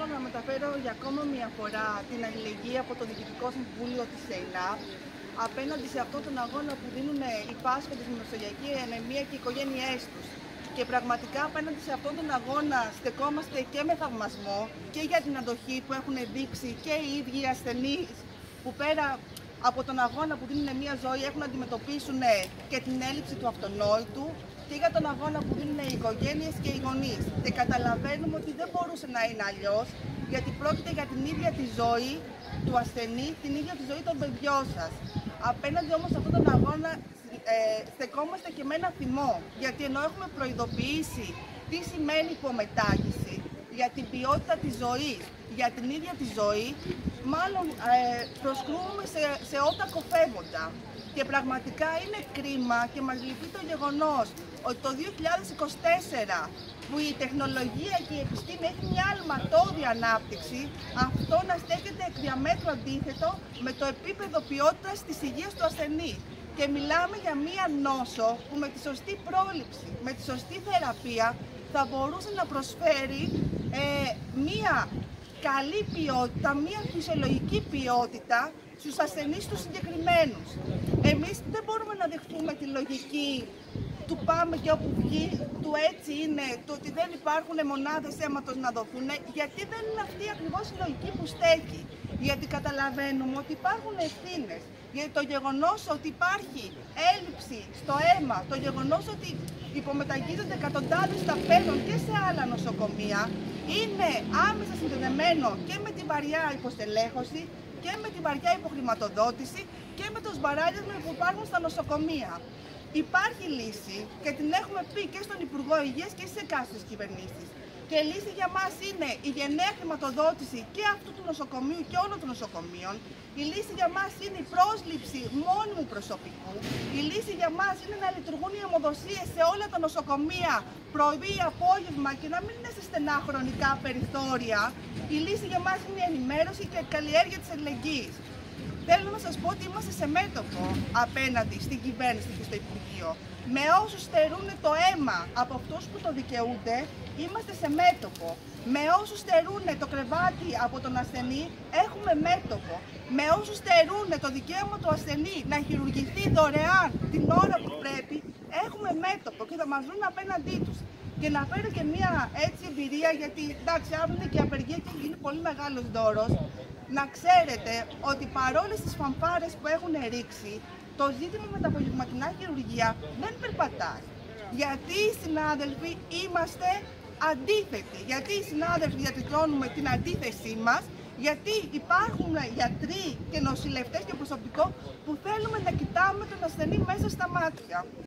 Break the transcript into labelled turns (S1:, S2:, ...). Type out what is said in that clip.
S1: να μεταφέρω για ακόμα μια φορά την αλληλεγγύη από το Διοικητικό Συμβούλιο της ΕΙΝΑΠ απέναντι σε αυτόν τον αγώνα που δίνουν οι πάσχοντες με μεσογειακή ανεμία και οι οικογένειές τους. Και πραγματικά απέναντι σε αυτόν τον αγώνα στεκόμαστε και με θαυμασμό και για την αντοχή που έχουν δείξει και οι ίδιοι ασθενείς που πέρα από τον αγώνα που δίνουν μια ζωή έχουν να αντιμετωπίσουν και την έλλειψη του αυτονόητου και για τον αγώνα που δίνουν οι οικογένειες και οι γονείς. Και καταλαβαίνουμε ότι δεν μπορούσε να είναι αλλιώς, γιατί πρόκειται για την ίδια τη ζωή του ασθενή, την ίδια τη ζωή των παιδιών σας. Απέναντι όμως σε αυτόν τον αγώνα στεκόμαστε και με ένα θυμό, γιατί ενώ έχουμε προειδοποιήσει τι σημαίνει υπομετάγηση για την ποιότητα της ζωής, για την ίδια τη ζωή, μάλλον προσκρούμε σε ότα κοφεύοντα. Και πραγματικά είναι κρίμα και μας λυπεί το γεγονός ότι το 2024 που η τεχνολογία και η επιστήμη έχει μια αλματώδη ανάπτυξη, αυτό να στέκεται εκ διαμέτρου αντίθετο με το επίπεδο ποιότητας της υγείας του ασθενή. Και μιλάμε για μία νόσο που με τη σωστή πρόληψη, με τη σωστή θεραπεία θα μπορούσε να προσφέρει μία καλή ποιότητα, μία φυσιολογική ποιότητα στους ασθενείς τους συγκεκριμένους. Εμείς δεν μπορούμε να δεχτούμε τη λογική του πάμε και όπου βγει, του έτσι είναι, του ότι δεν υπάρχουν μονάδες αίματος να δοθούν, γιατί δεν είναι αυτή ακριβώς η λογική που στέκει. Γιατί καταλαβαίνουμε ότι υπάρχουν ευθύνες, γιατί το γεγονός ότι υπάρχει έλλειψη στο αίμα, το γεγονός ότι υπομεταγγίζονται εκατοντάδες ταπέλων και σε άλλα νοσοκομεία, είναι άμεσα συνδεδεμένο και με την βαριά υποστελέχωση και με την βαριά υποχρηματοδότηση και με το σμπαράλισμα που υπάρχουν στα νοσοκομεία. Υπάρχει λύση και την έχουμε πει και στον Υπουργό Υγείας και στις εκάστοτε κυβερνήσεις. Και η λύση για μας είναι η γενναία χρηματοδότηση και αυτού του νοσοκομείου και όλων των νοσοκομείων. Η λύση για μας είναι η πρόσληψη μόνιμου προσωπικού. Η λύση για μας είναι να λειτουργούν οι αιμοδοσίες σε όλα τα νοσοκομεία πρωί, απόγευμα και να μην είναι σε στενά χρονικά περιθώρια. Η λύση για μας είναι η ενημέρωση και η καλλιέργεια της αλληλεγγύης. Θέλω να σας πω ότι είμαστε σε μέτωπο απέναντι στην κυβέρνηση και στο Υπουργείο. Με όσους στερούν το αίμα από αυτούς που το δικαιούνται, είμαστε σε μέτωπο. Με όσους στερούν το κρεβάτι από τον ασθενή, έχουμε μέτωπο. Με όσους στερούν το δικαίωμα του ασθενή να χειρουργηθεί δωρεάν την ώρα που πρέπει, έχουμε μέτωπο και θα μας βρουν απέναντί τους. Και να φέρω και μια έτσι εμπειρία, γιατί εντάξει, αύριο είναι και απεργία και είναι πολύ μεγάλος δώρος. Να ξέρετε ότι παρόλες τις φανφάρες που έχουν ρίξει, το ζήτημα με τα απογευματινά χειρουργία δεν περπατάει. Γιατί οι συνάδελφοι είμαστε αντίθετοι. Γιατί οι συνάδελφοι διατυπώνουμε την αντίθεσή μας. Γιατί υπάρχουν γιατροί και νοσηλευτές και προσωπικό που θέλουμε να κοιτάμε τον ασθενή μέσα στα μάτια.